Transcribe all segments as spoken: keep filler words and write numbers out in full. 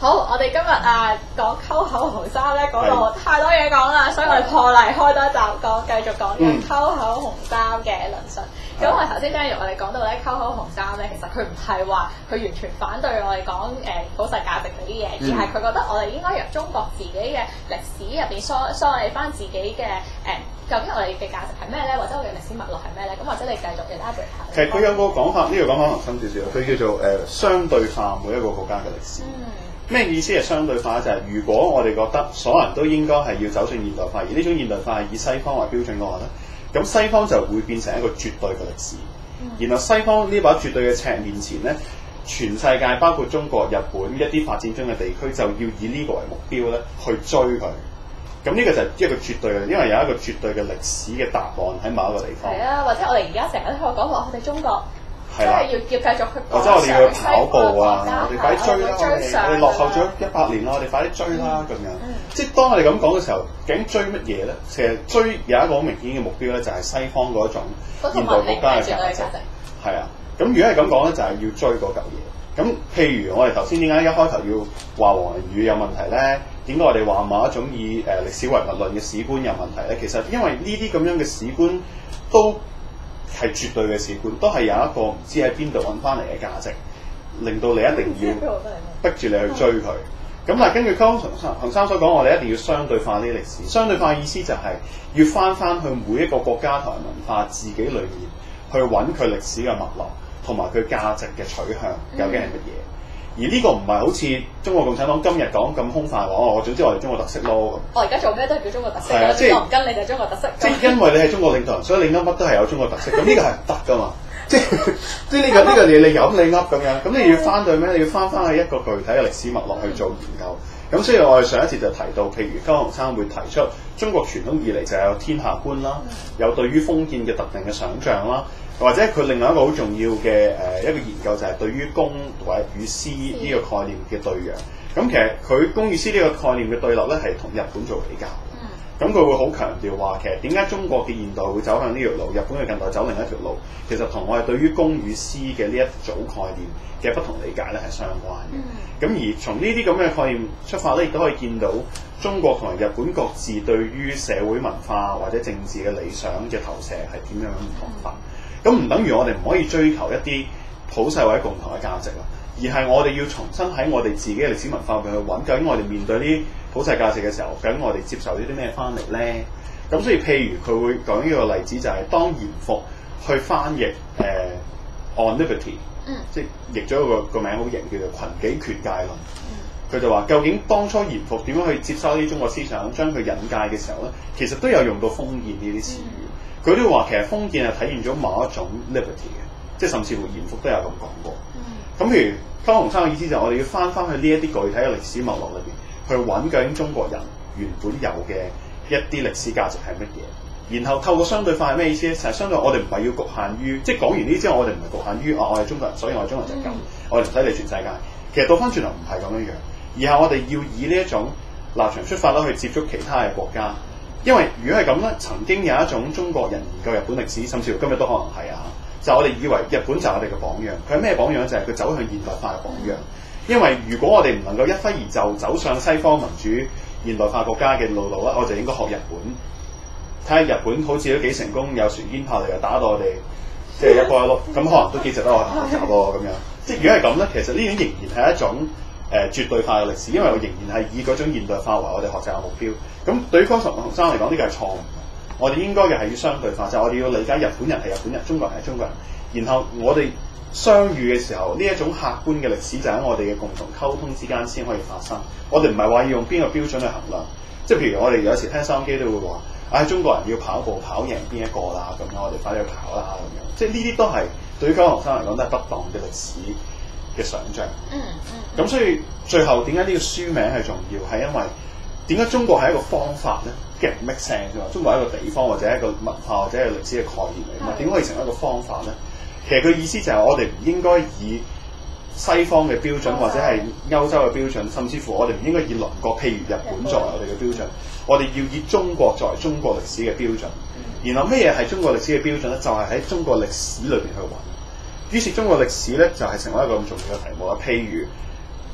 好，我哋今日啊講溝口紅衫咧，講到太多嘢講啦，所以我哋破例開多一集講，繼續講呢個溝口紅衫嘅論述。咁、嗯、我哋頭先 Daniel 我哋講到咧溝口紅衫咧，其實佢唔係話佢完全反對我哋講誒普世價值嗰啲嘢，而係佢覺得我哋應該由中國自己嘅歷史入邊梳梳理翻自己嘅誒、呃，究竟我哋嘅價值係咩咧，或者我哋嘅歷史脈絡係咩咧？咁或者你繼續 elaborate 下。其實佢有個講法，呢、這個講法可能深少少，佢叫做誒、呃、相對化每一個國家嘅歷史。咩、嗯、意思係相對化？就係、是、如果我哋覺得所有人都應該係要走進現代化，而呢種現代化係以西方為標準嘅話咧，咁西方就會變成一個絕對嘅歷史。嗯、然後西方呢把絕對嘅尺面前咧，全世界包括中國、日本一啲發展中嘅地區就要以呢個為目標咧去追佢。咁呢個就係一個絕對嘅，因為有一個絕對嘅歷史嘅答案喺某一個地方。係啊，或者我哋而家成日都喺度講話，我哋中國即係要要繼續去或者我哋要跑步啊，我哋快啲追啦！我哋我哋落後咗一百年啦，我哋快啲追啦咁樣。嗯、即係當我哋咁講嘅時候，究竟追乜嘢咧？其實追有一個好明顯嘅目標咧，就係西方嗰一種現代國家嘅價值。係啊，咁如果係咁講咧，就係、是、要追嗰嚿嘢。咁譬如我哋頭先點解一開頭要話黃仁宇有問題咧？點解我哋話某一種以誒、呃、歷史唯物論嘅史觀有問題咧？其實因為呢啲咁樣嘅史觀都係絕對嘅史觀，都係有一個唔知喺邊度揾翻嚟嘅價值，令到你一定要逼住你去追佢。咁但係根據溝口紅衫所講，我哋一定要相對化呢啲歷史。相對化嘅意思就係要翻翻去每一個國家同埋文化自己裏面去揾佢歷史嘅脈絡，同埋佢價值嘅取向究竟係乜嘢。而呢個唔係好似中國共產黨今日講咁空泛話，哦，我總之我哋中國特色咯。我而家做咩都係叫中國特色，我即係唔跟你就係中國特色。即係因為你係中國領導人，所以你噏乜都係有中國特色。咁呢個係唔得噶嘛？即係即係呢個呢個嘢你噏你噏咁樣，咁你要翻對咩？你要翻翻去一個具體嘅歷史脈絡去做研究。咁所以我哋上一次就提到，譬如溝口紅衫會提出中國傳統以嚟就有天下觀啦，有對於封建嘅特定嘅想像啦。或者佢另外一個好重要嘅誒、呃、一個研究就係對於公或者與私呢個概念嘅對揚。咁其實佢公與私呢個概念嘅對立咧係同日本做比較。咁佢、嗯、會好強調話，其實點解中國嘅現代會走向呢條路，日本嘅近代走另一條路，其實同我哋對於公與私嘅呢一組概念嘅不同理解咧係相關嘅。咁、嗯、而從呢啲咁嘅概念出發咧，亦都可以見到中國同埋日本各自對於社會文化或者政治嘅理想嘅投射係點樣唔同法。咁唔等於我哋唔可以追求一啲普世或者共同嘅價值啦，而係我哋要重新喺我哋自己嘅歷史文化入邊去揾，究竟我哋面對呢啲普世價值嘅時候，究竟我哋接受呢啲咩翻嚟咧？咁所以譬如佢會講呢個例子，就係當嚴復去翻譯誒、呃、On Liberty，嗯、即係譯咗個個名好型，叫做群己權界論。佢、嗯、就話究竟當初嚴復點樣去接收呢啲中國思想，將佢引介嘅時候咧，其實都有用到封建呢啲詞語。嗯佢都話其實封建係體現咗某一種 liberty 嘅，即係甚至乎嚴復都有咁講過。咁、嗯、譬如溝口紅衫嘅意思就係我哋要翻翻去呢一啲具體嘅歷史脈絡裏邊，去揾究竟中國人原本有嘅一啲歷史價值係乜嘢，然後透過相對化係咩意思咧？就係、是、相對我哋唔係要局限於，即係講完呢啲之後，我哋唔係局限於啊，我係中國人，所以我係中國人就咁，嗯、我哋唔使理全世界。其實倒翻轉頭唔係咁樣樣，而係我哋要以呢一種立場出發啦，去接觸其他嘅國家。因為如果係咁咧，曾經有一種中國人研究日本歷史，甚至乎今日都可能係啊，就係、我哋以為日本就係我哋嘅榜樣。佢係咩榜樣？就係、係、佢走向現代化嘅榜樣。因為如果我哋唔能夠一揮而就走上西方民主現代化國家嘅路路咧，我就應該學日本，睇下日本好似都幾成功，有船堅炮利又打到我哋，即係一波一碌，咁可能都幾值得我學習喎咁樣。即係如果係咁咧，其實呢種仍然係一種。誒、呃、絕對化嘅歷史，因為我仍然係以嗰種現代化為我哋學習嘅目標。咁對於溝口紅衫嚟講，呢個係錯誤。我哋應該嘅係要相對化，就係、是、我哋要理解日本人係日本人，中國人係中國人。然後我哋相遇嘅時候，呢一種客觀嘅歷史就喺我哋嘅共同溝通之間先可以發生。我哋唔係話要用邊個標準去衡量，即係譬如我哋有時聽收音機都會話，唉、哎，中國人要跑步跑贏邊一個啦，咁樣我哋快啲去跑啦咁樣。即係呢啲都係對於溝口紅衫嚟講都係不當嘅歷史嘅想像。嗯嗯。咁所以最後點解呢個書名係重要？係因為點解中國係一個方法咧？即係 make sense 啫嘛。中國係一個地方或者一個文化或者係歷史嘅概念嚟嘛。點可以成為一個方法咧？其實佢意思就係我哋唔應該以西方嘅標準或者係歐洲嘅標準，甚至乎我哋唔應該以鄰國譬如日本作為我哋嘅標準。我哋要以中國作為中國歷史嘅標準。然後咩嘢係中國歷史嘅標準咧？就係、是、喺中國歷史裏邊去揾。於是中國歷史咧就係、是、成為一個咁重要嘅題目啦。譬如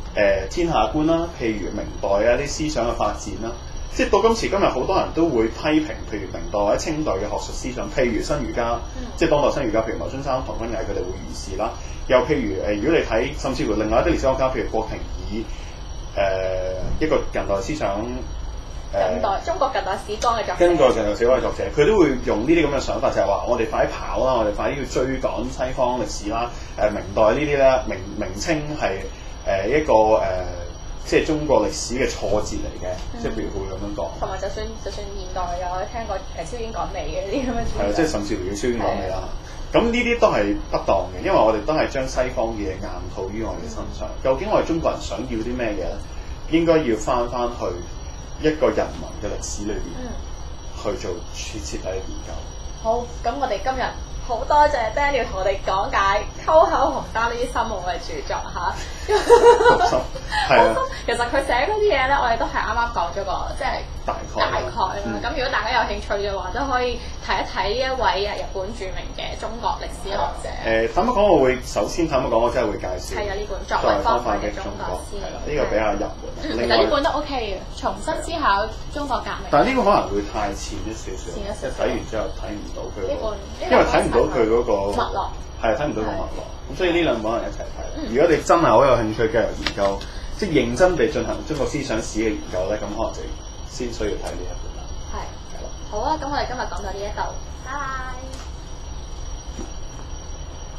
呃、天下觀啦，譬如明代啊啲思想嘅發展啦。即係到今時今日，好多人都會批評，譬如明代或者清代嘅學術思想，譬如新儒家，嗯、即係當代新儒家，譬如牟春生、唐君毅佢哋會如是啦。又譬如誒、呃，如果你睇，甚至乎另外一啲歷史學家，譬如郭廷以誒、呃、一個近代思想誒，呃、 近代中國近代史觀嘅作者， 根據近代史觀嘅作者，佢都會用呢啲咁嘅想法，就係、是、話我哋快啲跑啦，我哋快啲要追趕西方歷史啦。誒、呃、明代呢啲咧，明明清係誒、呃、一個誒。呃即係中國歷史嘅挫折嚟嘅，嗯、即係譬如會咁樣講。同埋就算就算現代有我聽過誒超英趕美嘅呢啲咁嘅。 係啊，即係甚至乎要超英趕美啦。咁呢啲都係不當嘅，因為我哋都係將西方嘅嘢硬套於我哋身上。嗯、究竟我哋中國人想要啲咩嘢咧？應該要翻翻去一個人民嘅歷史裏邊、嗯、去做徹徹底嘅研究。 好，咁我哋今日。好多謝 Daniel 同我哋講解溝口紅衫呢啲深奧嘅著作嚇。 係啊， 其實佢寫嗰啲嘢咧，我哋都係啱啱講咗個即係大概大概啦。咁、嗯、如果大家有興趣嘅話，都可以睇一睇呢一位啊日本著名嘅中國歷史學者。誒、 呃，坦白講，我會首先坦白講，我真係會介紹。 係啊，呢本作為方法嘅中國史。 係啦，呢、這個比較入門。 嗯、其實呢本都 OK 嘅，重新思考中國革命。 但係呢個可能會太淺一少少，即係睇完之後睇唔到佢、那個，因為睇唔到佢嗰個脈絡，係睇唔到個脈絡。咁所以呢兩本可能一齊睇。嗯、如果你真係好有興趣繼續研究，即係認真地進行中國思想史嘅研究咧，咁可能就先需要睇呢一本啦。 係，係咯。好啊，咁我哋今日講到呢一度，拜拜。